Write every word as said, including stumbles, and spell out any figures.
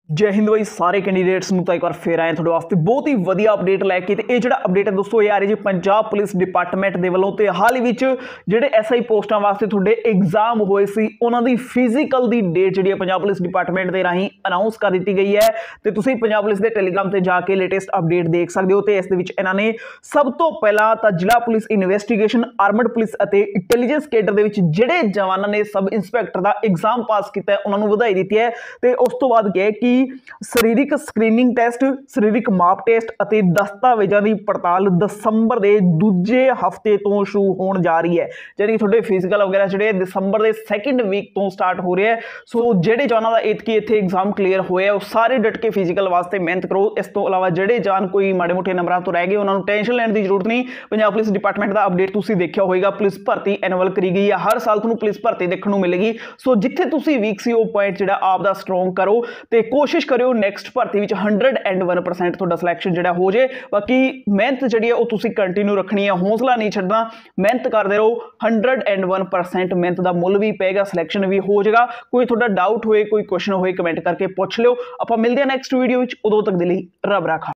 जय हिंद भाई सारे कैंਡੀਡੇਟਸ ਨੂੰ ਤਾਂ ਇੱਕ ਵਾਰ ਫੇਰ ਆਏ ਤੁਹਾਡੇ ਵਾਸਤੇ ਬਹੁਤ ਹੀ ਵਧੀਆ ਅਪਡੇਟ ਲੈ ਕੇ। ਤੇ ਇਹ ਜਿਹੜਾ ਅਪਡੇਟ ਹੈ ਦੋਸਤੋ ਇਹ ਆ ਰਹੀ ਜੀ ਪੰਜਾਬ ਪੁਲਿਸ ਡਿਪਾਰਟਮੈਂਟ ਦੇ ਵੱਲੋਂ। ਤੇ ਹਾਲ ਹੀ ਵਿੱਚ ਜਿਹੜੇ ਐਸਆਈ ਪੋਸਟਾਂ ਵਾਸਤੇ ਤੁਹਾਡੇ ਐਗਜ਼ਾਮ ਹੋਏ ਸੀ ਉਹਨਾਂ ਦੀ ਫਿਜ਼ੀਕਲ ਦੀ ਡੇਟ ਜਿਹੜੀ ਹੈ ਪੰਜਾਬ ਪੁਲਿਸ ਡਿਪਾਰਟਮੈਂਟ ਦੇ ਰਾਹੀਂ ਅਨਾਉਂਸ ਕਰ ਦਿੱਤੀ ਗਈ ਹੈ। ਤੇ ਤੁਸੀਂ ਪੰਜਾਬ ਪੁਲਿਸ ਦੇ ਟੈਲੀਗ੍ਰਾਮ ਤੇ ਜਾ ਕੇ ਲੇਟੈਸਟ ਅਪਡੇਟ ਦੇਖ ਸਕਦੇ ਹੋ। ਤੇ ਇਸ ਦੇ ਵਿੱਚ ਇਹਨਾਂ ਨੇ ਸਭ ਤੋਂ ਪਹਿਲਾਂ ਤਾਂ ਜ਼ਿਲ੍ਹਾ ਪੁਲਿਸ ਇਨਵੈਸਟੀਗੇਸ਼ਨ ਆਰਮਡ ਪੁਲਿਸ ਅਤੇ ਇੰਟੈਲੀਜੈਂਸ ਕੇਡਰ ਦੇ ਵਿੱਚ ਜਿਹੜੇ ਜਵਾਨਾਂ ਨੇ ਸਬ ਇੰਸਪੈਕਟਰ ਦਾ ਐਗਜ਼ਾਮ ਪਾਸ ਕੀਤਾ ਹੈ ਉਹਨਾਂ ਨੂੰ ਵਧਾਈ ਦਿੱਤੀ ਹੈ। ਤੇ ਉਸ ਤੋਂ ਬਾਅਦ ਕਿਹਾ ਕਿ ਸਰੀਰਕ ਸਕਰੀਨਿੰਗ ਟੈਸਟ, ਸਰੀਰਕ ਮਾਪ ਟੈਸਟ ਅਤੇ ਦਸਤਾਵੇਜ਼ਾਂ ਦੀ ਪੜਤਾਲ ਦਸੰਬਰ ਦੇ ਦੂਜੇ ਹਫਤੇ ਤੋਂ ਸ਼ੁਰੂ ਹੋਣ ਜਾ ਰਹੀ ਹੈ। ਯਾਨੀ ਤੁਹਾਡੇ ਫਿਜ਼ੀਕਲ ਵਗੈਰਾ ਜਿਹੜੇ ਦਸੰਬਰ ਦੇ ਸੈਕਿੰਡ ਵੀਕ ਤੋਂ ਸਟਾਰਟ ਹੋ ਰਿਹਾ ਹੈ। ਸੋ ਜਿਹੜੇ ਜਵਾਨਾਂ ਦਾ ਇਤਕੀ ਇੱਥੇ ਐਗਜ਼ਾਮ ਕਲੀਅਰ ਹੋਇਆ ਉਹ ਸਾਰੇ ਡਟ ਕੇ ਫਿਜ਼ੀਕਲ ਵਾਸਤੇ ਮਿਹਨਤ ਕਰੋ। ਇਸ ਤੋਂ ਇਲਾਵਾ ਜਿਹੜੇ ਜਾਨ ਕੋਈ ਮਾੜੇ ਮੋਟੇ ਨੰਬਰਾਂ ਤੋਂ ਰਹਿ ਗਏ ਉਹਨਾਂ ਨੂੰ ਟੈਨਸ਼ਨ ਲੈਣ ਦੀ ਜ਼ਰੂਰਤ ਨਹੀਂ। ਪੰਜਾਬ ਪੁਲਿਸ ਡਿਪਾਰਟਮੈਂਟ ਦਾ ਅਪਡੇਟ ਤੁਸੀਂ ਦੇਖਿਆ ਹੋਵੇਗਾ, ਪੁਲਿਸ ਭਰਤੀ ਐਨੂਅਲ ਕਰੀ ਗਈ ਹੈ। ਹਰ ਸਾਲ ਤੁਹਾਨੂੰ ਪੁਲਿਸ ਭਰਤੀ ਦੇਖਣ ਨੂੰ ਮਿਲੇਗੀ। ਸੋ ਜਿੱਥੇ ਤੁਸੀਂ ਵੀਕ ਸੀ ਉਹ ਪੁਆਇੰਟ ਜਿਹੜਾ ਆਪ ਦਾ ਸਟਰੋਂਗ ਕਰੋ ਤੇ ਕੋਸ਼ਿਸ਼ ਕਰਿਓ ਨੈਕਸਟ ਭਰਤੀ ਵਿੱਚ ਹੰਡਰਡ ਐਂਡ ਵਨ ਪਰਸੈਂਟ ਤੁਹਾਡਾ ਸਿਲੈਕਸ਼ਨ ਜਿਹੜਾ ਹੋ ਜੇ। ਬਾਕੀ ਮਿਹਨਤ ਜਿਹੜੀ ਹੈ ਉਹ ਤੁਸੀਂ ਕੰਟੀਨਿਊ ਰੱਖਣੀ ਹੈ, ਹੌਸਲਾ ਨਹੀਂ ਛੱਡਣਾ, ਮਿਹਨਤ ਕਰਦੇ ਰਹੋ। ਹੰਡਰਡ ਐਂਡ ਵਨ ਪਰਸੈਂਟ ਮਿਹਨਤ ਦਾ ਮੁੱਲ ਵੀ ਪਏਗਾ, ਸਿਲੈਕਸ਼ਨ ਵੀ ਹੋ ਜਾਏਗਾ। ਕੋਈ ਤੁਹਾਡਾ ਡਾਊਟ ਹੋਏ, ਕੋਈ ਕੁਐਸਚਨ ਹੋਏ, ਕਮੈਂਟ ਕਰਕੇ ਪੁੱਛ ਲਿਓ। ਆਪਾਂ ਮਿਲਦੇ ਹਾਂ ਨੈਕਸਟ ਵੀਡੀਓ ਵਿੱਚ। ਉਦੋਂ ਤੱਕ ਦੇ ਲਈ ਰੱਬ ਰਾਖਾ।